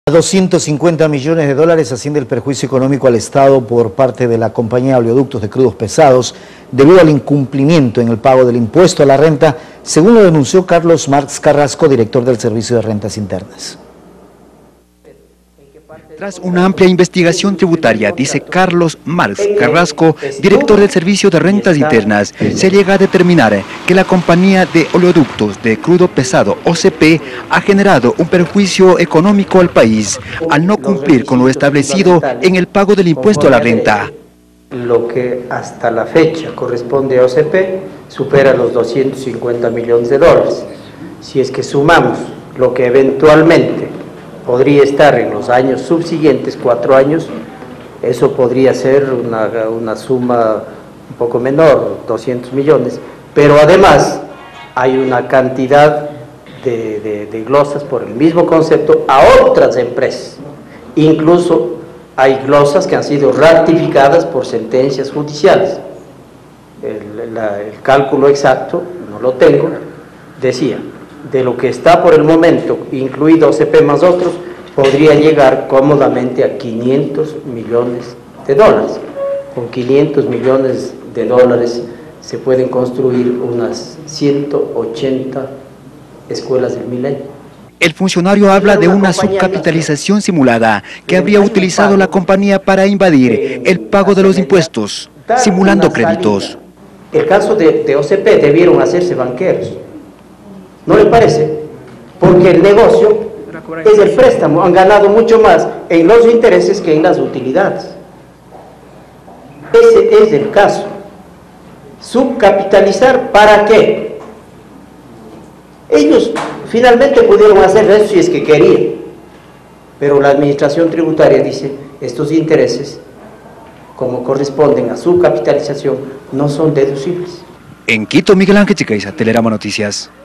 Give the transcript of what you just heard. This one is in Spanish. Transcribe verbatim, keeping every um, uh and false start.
A doscientos cincuenta millones de dólares asciende el perjuicio económico al Estado por parte de la compañía de oleoductos de crudos pesados debido al incumplimiento en el pago del impuesto a la renta, según lo denunció Carlos Marx Carrasco, director del Servicio de Rentas Internas. Tras una amplia investigación tributaria, dice Carlos Marx Carrasco, director del Servicio de Rentas Internas, se llega a determinar que la compañía de oleoductos de crudo pesado O C P ha generado un perjuicio económico al país al no cumplir con lo establecido en el pago del impuesto a la renta. Lo que hasta la fecha corresponde a O C P supera los doscientos cincuenta millones de dólares. Si es que sumamos lo que eventualmente podría estar en los años subsiguientes, cuatro años, eso podría ser una, una suma un poco menor, doscientos millones, pero además hay una cantidad de, de, de glosas por el mismo concepto a otras empresas. Incluso hay glosas que han sido ratificadas por sentencias judiciales. El, la, el cálculo exacto, no lo tengo, decía, de lo que está por el momento, incluido O C P más otros, podría llegar cómodamente a quinientos millones de dólares. Con quinientos millones de dólares se pueden construir unas ciento ochenta escuelas del milenio. El funcionario habla de una subcapitalización simulada que habría utilizado la compañía para invadir el pago de los impuestos, simulando créditos. El caso de, de O C P debieron hacerse banqueros. ¿No le parece? Porque el negocio es el préstamo, han ganado mucho más en los intereses que en las utilidades. Ese es el caso. Subcapitalizar, ¿para qué? Ellos finalmente pudieron hacer eso si es que querían, pero la administración tributaria dice, estos intereses, como corresponden a subcapitalización, no son deducibles. En Quito, Miguel Ángel Chicaiza, Telerama Noticias.